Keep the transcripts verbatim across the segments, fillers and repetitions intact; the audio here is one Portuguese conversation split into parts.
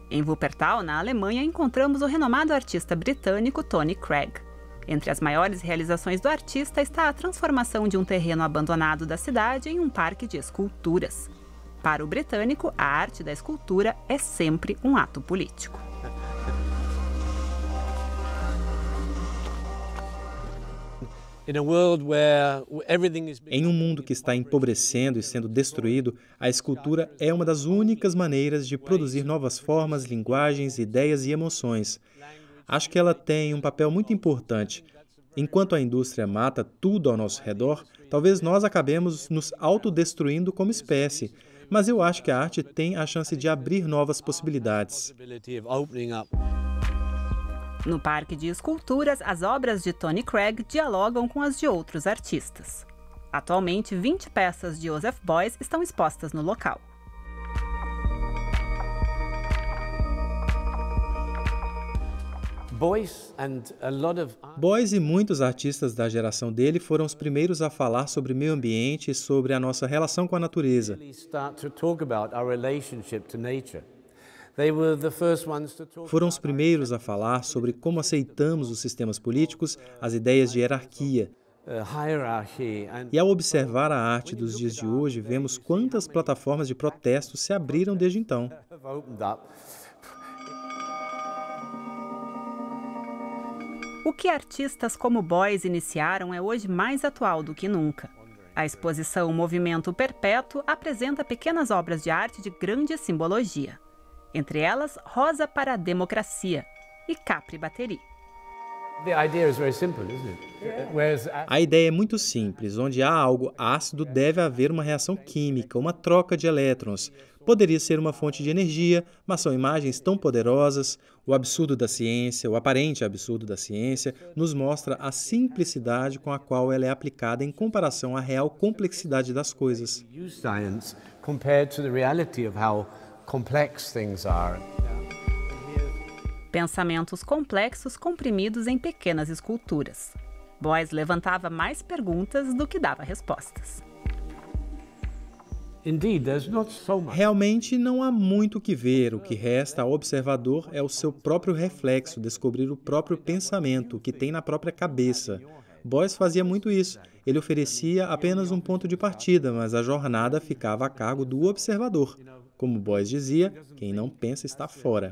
Em Wuppertal, na Alemanha, encontramos o renomado artista britânico Tony Craig. Entre as maiores realizações do artista está a transformação de um terreno abandonado da cidade em um parque de esculturas. Para o britânico, a arte da escultura é sempre um ato político. Em um mundo que está empobrecendo e sendo destruído, a escultura é uma das únicas maneiras de produzir novas formas, linguagens, ideias e emoções. Acho que ela tem um papel muito importante. Enquanto a indústria mata tudo ao nosso redor, talvez nós acabemos nos autodestruindo como espécie. Mas eu acho que a arte tem a chance de abrir novas possibilidades. No Parque de Esculturas, as obras de Tony Craig dialogam com as de outros artistas. Atualmente, vinte peças de Joseph Beuys estão expostas no local. Beuys e muitos artistas da geração dele foram os primeiros a falar sobre meio ambiente e sobre a nossa relação com a natureza. Foram os primeiros a falar sobre como aceitamos os sistemas políticos, as ideias de hierarquia. E ao observar a arte dos dias de hoje, vemos quantas plataformas de protesto se abriram desde então. O que artistas como Beuys iniciaram é hoje mais atual do que nunca. A exposição Movimento Perpétuo apresenta pequenas obras de arte de grande simbologia. Entre elas, Rosa para a Democracia e Capri Batteri. A ideia é muito simples. Onde há algo ácido, deve haver uma reação química, uma troca de elétrons. Poderia ser uma fonte de energia, mas são imagens tão poderosas. O absurdo da ciência, o aparente absurdo da ciência, nos mostra a simplicidade com a qual ela é aplicada em comparação à real complexidade das coisas. Pensamentos complexos comprimidos em pequenas esculturas. Beuys levantava mais perguntas do que dava respostas. Realmente não há muito o que ver. O que resta ao observador é o seu próprio reflexo, descobrir o próprio pensamento que tem na própria cabeça. Beuys fazia muito isso. Ele oferecia apenas um ponto de partida, mas a jornada ficava a cargo do observador. Como Beuys dizia, quem não pensa está fora.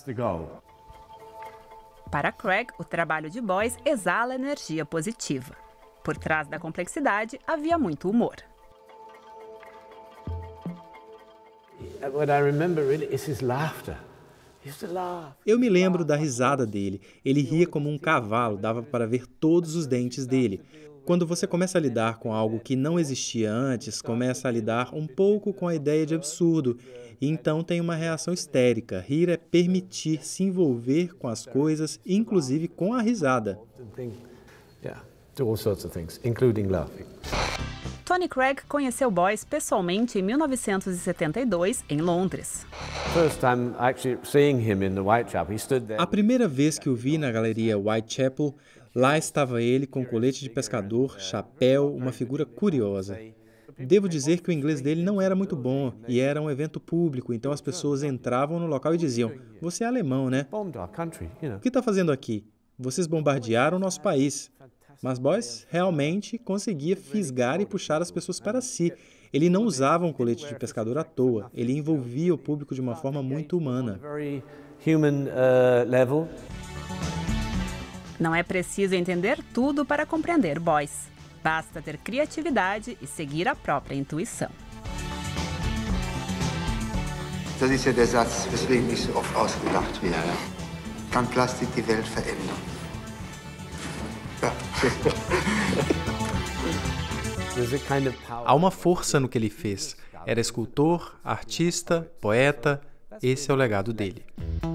Para Craig, o trabalho de Beuys exala energia positiva. Por trás da complexidade, havia muito humor. Eu me lembro da risada dele. Ele ria como um cavalo, dava para ver todos os dentes dele. Quando você começa a lidar com algo que não existia antes, começa a lidar um pouco com a ideia de absurdo, e então tem uma reação histérica. Rir é permitir se envolver com as coisas, inclusive com a risada. Tony Craig conheceu Beuys pessoalmente em mil novecentos e setenta e dois, em Londres. A primeira vez que o vi na galeria Whitechapel, lá estava ele com colete de pescador, chapéu, uma figura curiosa. Devo dizer que o inglês dele não era muito bom e era um evento público, então as pessoas entravam no local e diziam: "Você é alemão, né? O que está fazendo aqui? Vocês bombardearam o nosso país." Mas Beuys realmente conseguia fisgar e puxar as pessoas para si. Ele não usava um colete de pescador à toa. Ele envolvia o público de uma forma muito humana. Não é preciso entender tudo para compreender Beuys. Basta ter criatividade e seguir a própria intuição. Das ist ja der Satz, weswegen nicht so oft ausgedacht wird. Kann Plastik die Welt verändern? Há uma força no que ele fez. Era escultor, artista, poeta. Esse é o legado dele.